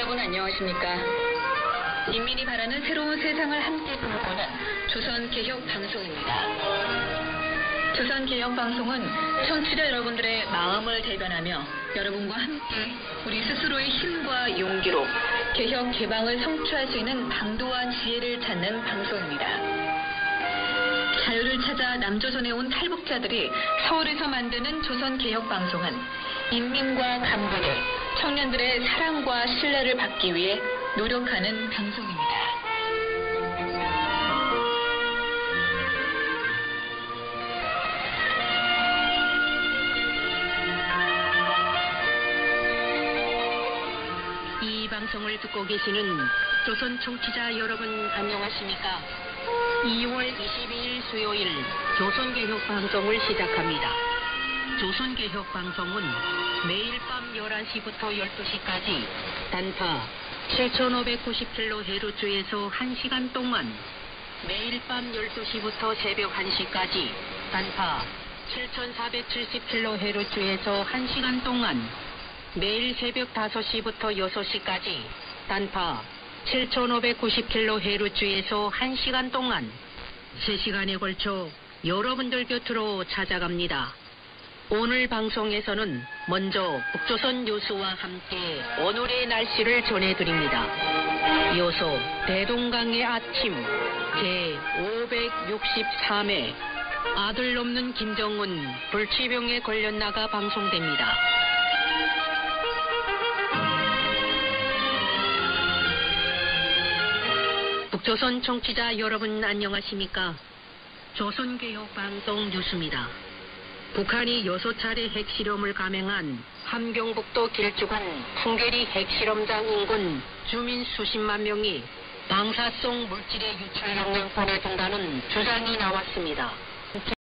여러분 안녕하십니까? 인민이 바라는 새로운 세상을 함께 꿈꾸는 조선개혁방송입니다. 조선개혁방송은 청취자 여러분들의 마음을 대변하며 여러분과 함께 우리 스스로의 힘과 용기로 개혁, 개방을 성취할 수 있는 방도와 지혜를 찾는 방송입니다. 자유를 찾아 남조선에 온 탈북자들이 서울에서 만드는 조선개혁방송은 인민과 간부들, 청년들의 사랑과 신뢰를 받기 위해 노력하는 방송입니다. 이 방송을 듣고 계시는 조선 청취자 여러분 안녕하십니까? 2월 22일 수요일 조선개혁방송을 시작합니다. 조선개혁방송은 매일 밤 11시부터 12시까지 단파 7590kHz에서 1시간 동안, 매일 밤 12시부터 새벽 1시까지 단파 7470kHz에서 1시간 동안, 매일 새벽 5시부터 6시까지 단파 7590kHz에서 1시간 동안 3시간에 걸쳐 여러분들 곁으로 찾아갑니다. 오늘 방송에서는 먼저 북조선 요소와 함께 오늘의 날씨를 전해드립니다. 요소 대동강의 아침 제563회 아들 없는 김정은 불치병에 걸렸나가 방송됩니다. 북조선 청취자 여러분 안녕하십니까? 조선개혁방송 뉴스입니다. 북한이 6차례 핵실험을 감행한 함경북도 길쭉한 풍계리 핵실험장 인근 주민 수십만 명이 방사성 물질의 유출 영향권에 든다는 주장이 나왔습니다.